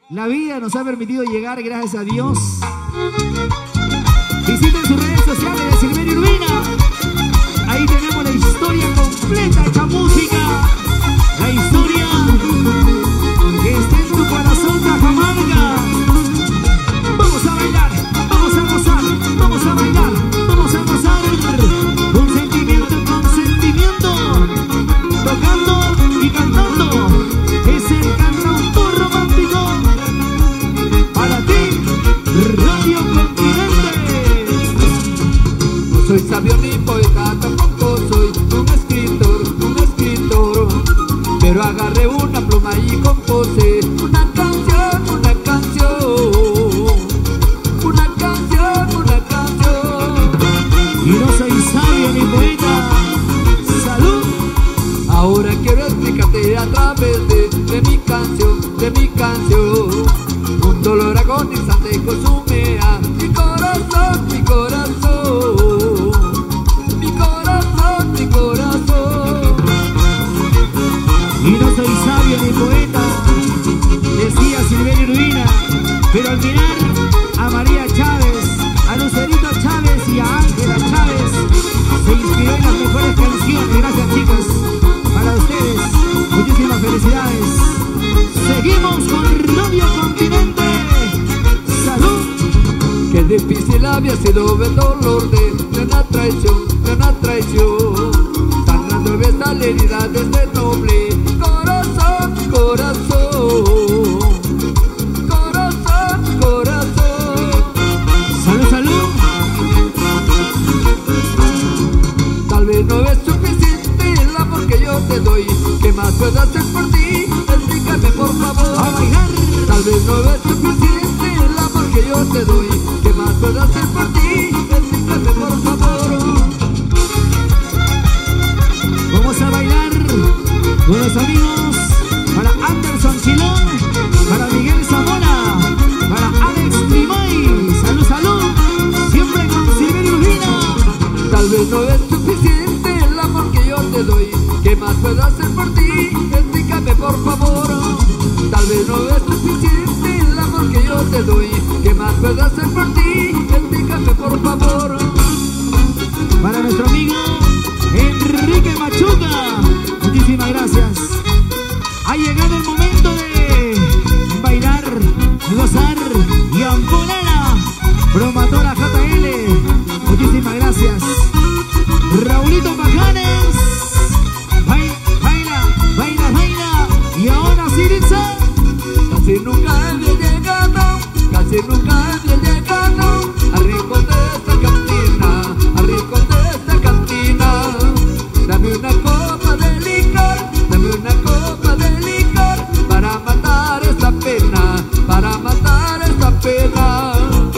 La vida nos ha permitido llegar, gracias a Dios. Visiten sus redes sociales de Silverio Urbina. Ahí tenemos la historia completa hecha música. La historia que está en tu corazón, Cajamarca. Vamos a bailar, vamos a gozar, vamos a bailar, vamos a gozar. Con sentimiento, tocando y cantando. Es el cantautor romántico. Para ti, Radio Continente. No soy sabio ni poeta, tampoco soy un escritor, pero agarré una pluma y compuse una canción, una canción. Y no soy sabio ni poeta. ¡Salud! Ahora quiero explicarte a través de mi canción, un dolor agonizante consume a mi corazón, mi corazón, mi corazón, mi corazón. Y no soy sabio ni poeta, decía Silverio Urbina, pero al mirar a María Chávez, a Lucerito Chávez y a Ángela Chávez, se inspiró en las mejores canciones. Gracias, chicas, para ustedes, muchísimas felicidades. Seguimos con Radio Continente. ¡Salud! Qué difícil había sido el dolor de una traición, sangrando esta la herida de este noble corazón, corazón, corazón, corazón. ¡Salud, salud! Tal vez no es suficiente el amor que yo te doy. ¿Qué más puedo hacer por ti? Explícame por favor. ¡A bailar! Tal vez no es suficiente el amor que yo te doy. ¿Qué más puedo hacer por ti? Explícame por favor. Vamos a bailar con los amigos. Para Anderson Chilón, para Miguel Zamora, para Alex Limay. ¡Salud, salud! Siempre con Silverio Urbina. Tal vez no es suficiente el amor que yo te doy. ¿Qué más puedo hacer por ti? Explícame por favor. Tal vez no es suficiente el amor que yo te doy. ¿Qué más puedo hacer por ti? Explícame por favor. Para nuestro amigo Enrique Machuca, muchísimas gracias. Ha llegado el momento de bailar, gozar y amponar. Promotora JL, muchísimas gracias. Raulito Pajanes, baila, baila, baila. Y ahora Siritza. Casi nunca había llegado, casi nunca había llegado al rincón de esta cantina, al rincón de esta cantina. Dame una copa de licor, dame una copa de licor para matar esta pena, para matar esta pena.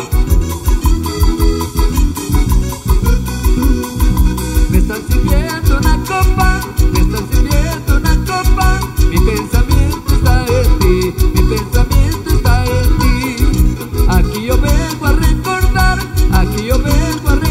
Me están sirviendo una copa, me están sirviendo una copa. Mi pensamiento está en ti, mi pensamiento está en ti. Aquí yo vengo a recordar, aquí yo vengo a recordar.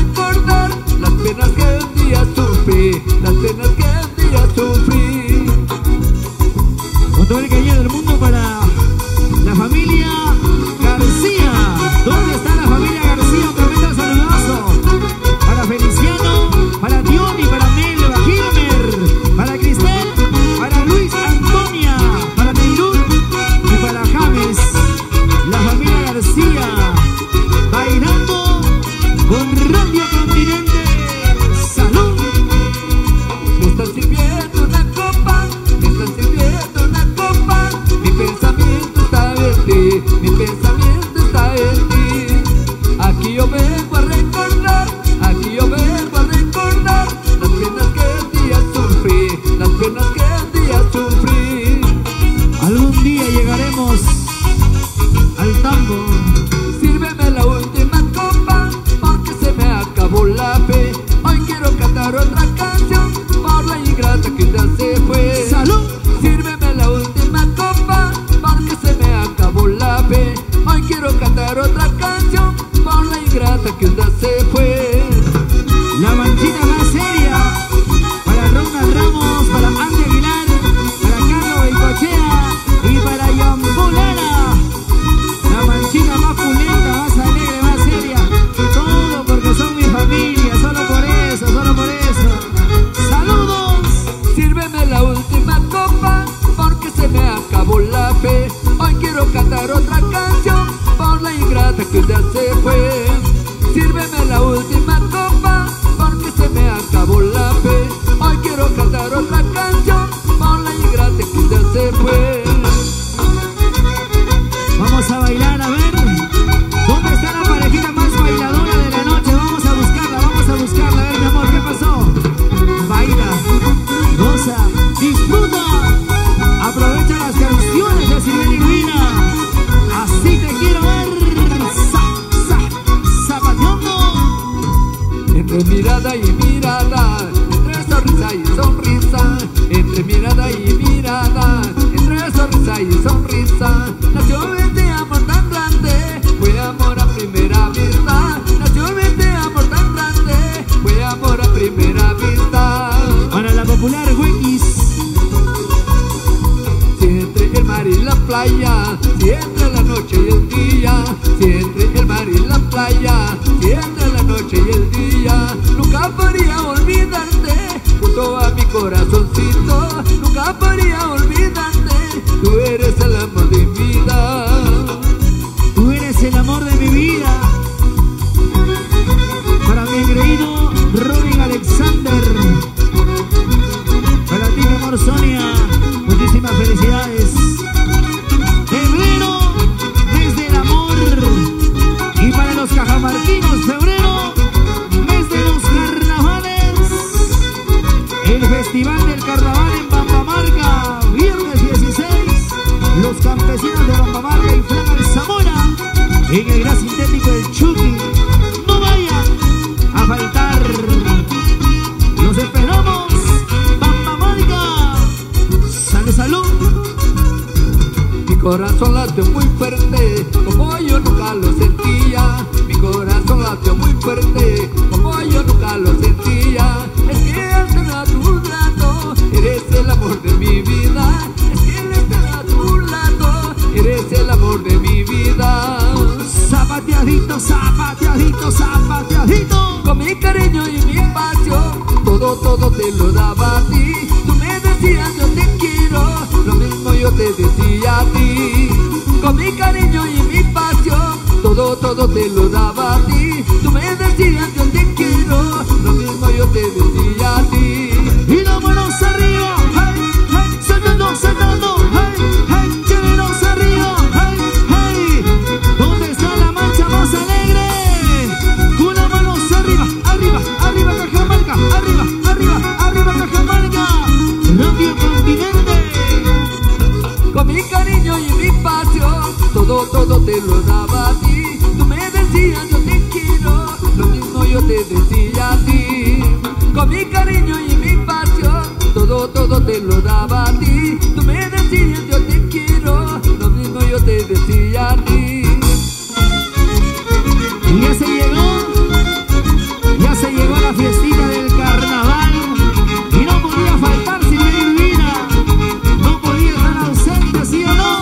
si entra la noche y el día, si entre el mar y la playa, si entra la noche y el día, nunca podría olvidarte, junto a mi corazoncito, nunca podría olvidarte, tú eres el amor de mi vida. Tú eres el amor de mi vida. Para mi engreído Robin Alexander, para ti mi amor Sonia, muchísimas felicidades. Febrero, mes del amor. Y para los cajamarquinos, febrero, mes de los carnavales. El festival del carnaval en Bambamarca, viernes 16. Los campesinos de Bambamarca y Fran Zamora en el gran sintético del Chucky. No vayan a faltar. Los esperamos. Bambamarca. Salud, salud. Mi corazón late muy fuerte, como yo nunca lo sentía. Mi corazón late muy fuerte, como yo nunca lo sentía. Es que al estar a tu lado, eres el amor de mi vida. Es que al estar a tu lado, eres el amor de mi vida. Zapateadito, zapateadito, zapateadito. Con mi cariño y mi pasión, todo te lo daba a ti. Tú me decías yo te quiero, lo mismo yo te decía a ti. Con mi cariño y mi pasión, todo te lo daba a ti. Tú me decías yo te quiero, lo mismo yo te decía a ti. Y las manos arriba, hey, hey, saltando, saltando, hey, hey, llévenos arriba, hey, hey. ¿Dónde está la mancha más alegre? Con las manos arriba, arriba, arriba Cajamarca, arriba, arriba, arriba Cajamarca, Radio Continente. Con mi cariño y mi pasión, todo te lo daba a ti. Tú me decías yo te quiero, lo mismo yo te decía a ti. Con mi cariño y mi pasión, todo te lo daba a ti. Tú me decías yo te quiero, lo mismo yo te decía a ti. Y ya se llegó la fiestita del carnaval. Y no podía faltar Silverio Urbina. No podía estar ausente, ¿sí o no?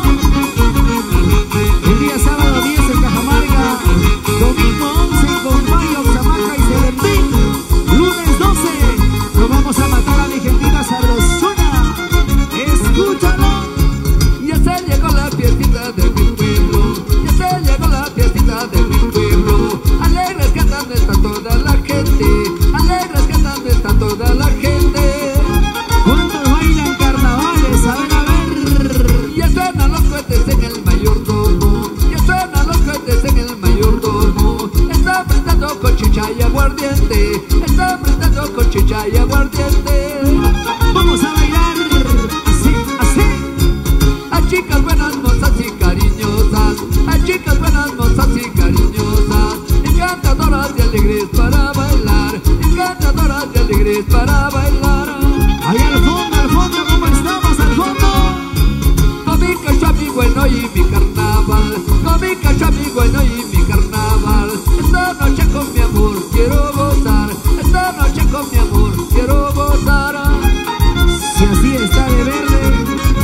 El día sábado 10 en Cajamarca, domingo 11 en Compay, Oxamarca y Celentín. Lunes 12 nos vamos a matar a mi gentita sabrosona. Escúchalo. Ya se llegó la fiestita de mi pueblo, ya se llegó la fiestita de mi pueblo. Alegres cantando está toda la gente, alegres cantando está toda la gente. ¿Cuántos bailan carnavales? A ver. Ya suenan los cohetes en el mayordomo, ya suenan los cohetes en el mayordomo. Está brindando con chicha y aguardiente, está brindando con chicha y aguardiente. Vamos a bailar así, así. A chicas buenas, mozas y cariñosas, a chicas buenas, mozas y cariñosas, encantadoras y alegres para bailar, encantadoras y alegres para bailar. Allá al fondo, ¿cómo estamos al fondo? Con mi cachapi bueno y mi carnaval, con mi cachapi bueno y mi carnaval. Esta noche con mi amor quiero gozar, esta noche con mi amor quiero gozar. Si así está de verde,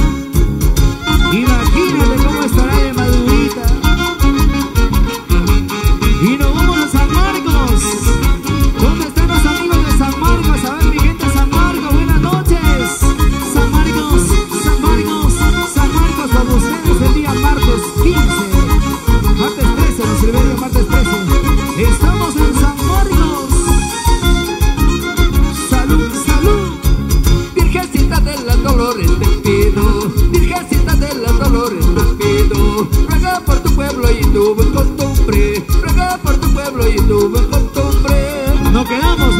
imagínate cómo estará de madurita. Y nos vamos a San Marcos. ¿Dónde están los amigos de San Marcos? A ver, mi gente de San Marcos, buenas noches. San Marcos, San Marcos, San Marcos, con ustedes el día martes 15. Martes 13, don Silverio, martes 13. Estamos en San Marcos. Salud, salud. Virgencita de las Dolores te pido, Virgencita de las Dolores te pido, ruega por tu pueblo y tu buen costumbre, ruega por tu pueblo y tu buen costumbre. Nos quedamos,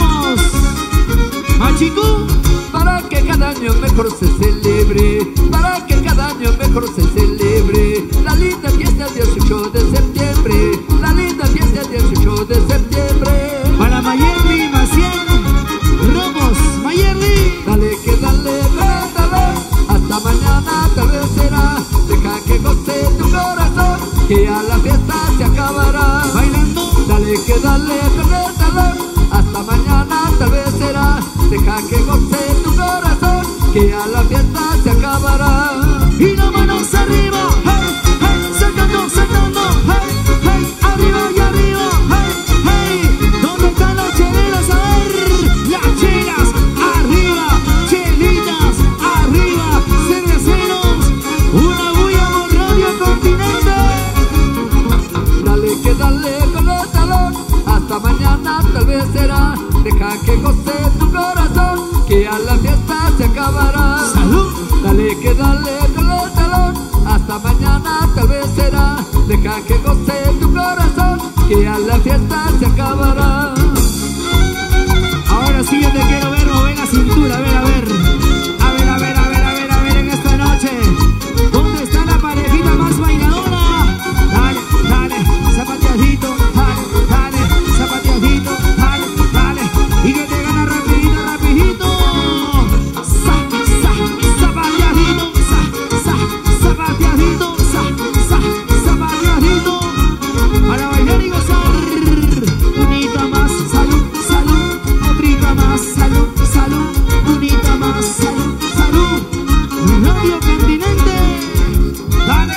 Machico. Para que cada año mejor se celebre, para que cada año mejor se celebre la linda fiesta del 18 de septiembre, la linda fiesta del 18 de septiembre. Para Mayerly Maciel Ramos, Mayerly. Dale que dale, dale, hasta mañana tal vez será. Deja que goce tu corazón, que a la fiesta se acabará. Bailando. Dale que dale, dale, hasta mañana tal vez será. Deja que goce tu corazón, que a la fiesta se acabará. Y las manos arriba, hey, deja que goce tu corazón, que a la fiesta se acabará. ¡Salud! Dale que dale, dale talón, hasta mañana tal vez será. Deja que goce tu corazón, que a la fiesta se acabará. Ahora sí yo te quiero ver mover la cintura, a ver, a ver. A ver, a ver, a ver, a ver, a ver en esta noche. ¿Dónde está la parejita más bailadora? Dale, dale, zapateadito, dale, dale, zapateadito, dale, dale. Y que te gana rapidito, rapidito. Zapateadito, zapateadito, zapateadito. Para bailar y gozar. Unita más, salud, salud. Otrita más, salud, salud. Unita más, salud, salud. Radio Continente. Dale.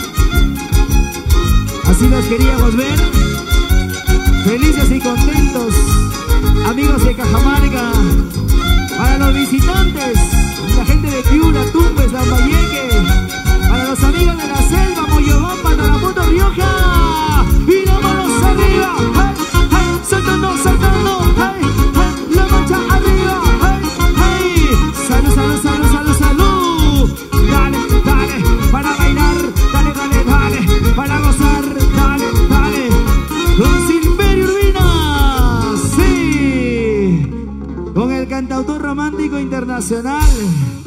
Así los queríamos ver. Felices y contentos. Amigos de Cajamarca. Para los visitantes, la gente de Piura, Tumbes, Lambayeque. Para los amigos de la selva, Moyobamba, Tarapoto, Rioja. Y las manos arriba. Hey, hey, saltando, saltando. Hey, hey, la mancha arriba. Hey, hey. Salud, salud, salud, salud, salud. Dale, dale, para bailar. Dale, dale, dale, para gozar. Dale, dale. Con Silverio Urbina. Sí. Con el cantautor romántico internacional.